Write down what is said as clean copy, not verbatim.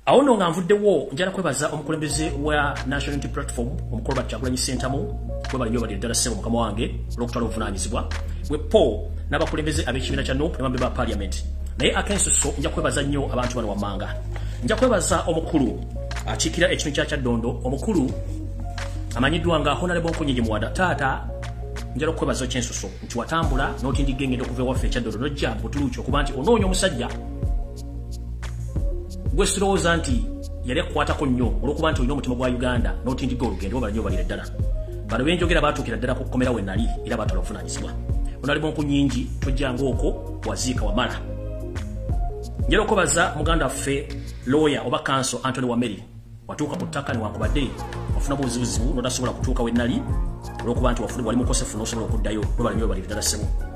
awo nno nga nvuddewo njala kwebaza omukulembeze wa National Unity Platform omukulu Kyagulanyi Ssentamu kwebali nnyo bali ddala ssebo mukama wange olw'okutwala obuvunaanyizibwa bwe Paul n'abakulembeze ab'ekibiina kya NUP ne bambe ba Parliament naye akensuso nja kwebaza nnyo abantu bano wammanga nja kwebaza omukulu akiikira ekitundu kya Kyaddondo omukulu amanyiddwa nga Honorable Nkunyinyi Muwada taata njala okwebaza ekyensuso nti watambula n'otindigga engendo okuva ewaffe Kyaddondo n'ojja Butuluki okuba nti onoonya omusajja gwe sirowooza nti yali akukwatako nnyo olw'okuba nti olina omutima gwa Uganda n'otindigga olugendo bala nnyo balira ddala bano benjogera baatuukira ddala ku kkomera we nali era baatwala obuvunaanyizibwa Honorable Nkunyinyi tojjanga okwo waziika wamala njala okwebaza muganda waffe lawyer oba counsel Anthony Wameri watuuka ku ttaka newankubadde wafuna buzibuzibu n'otasobola kutuuka we nali olw'okuba nti wali mukosefu n'osobola okuddayo bwe bali nnyo balira ddala ssebo